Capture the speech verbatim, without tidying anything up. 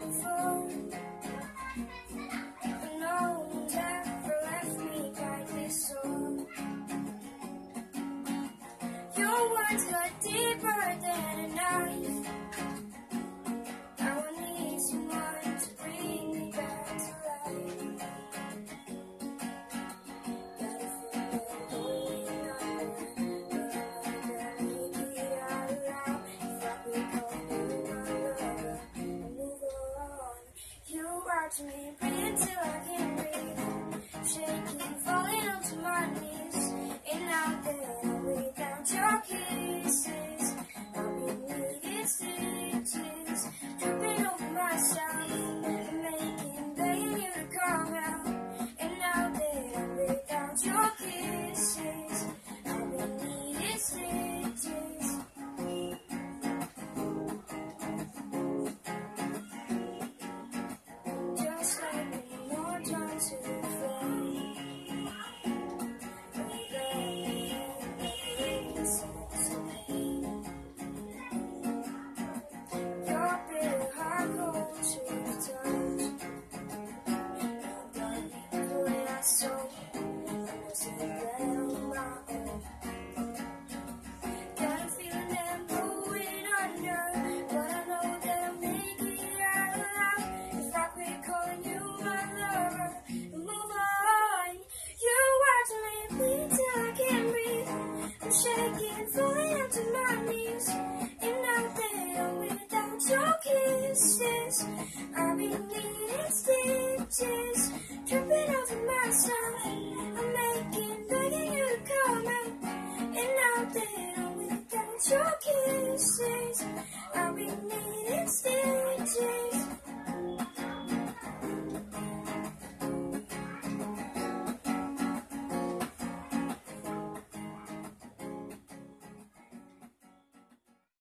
before. No one's ever left me quite this sore. Your words cut deeper than a knife. Now I need someone to bring me back to life. Gotta feel it going on, but I know that make it out alive. If I could call you my lover and move on. You watch me breathe till I can't breathe, shaking, falling onto my knees. And out there without your kisses, I'll be needing stitches, tripping over myself, making, begging you to come out. And out there without your kisses, I'll be needing stitches. Just like one more time to fade. Your bitter heart cold to the touch. Your bloody boy I sold, I must have bled on my own. Got a feeling that I'm going under, but I know that I'll make it out alive. If I quit calling you my lover and move on. You watch me bleed till I can't breathe. I'm shaking, falling onto my knees. And out there without your kisses, I've been needing stitches, tripping over myself. I'm making, begging you to come out. And out there without your kisses, I've been needing stitches.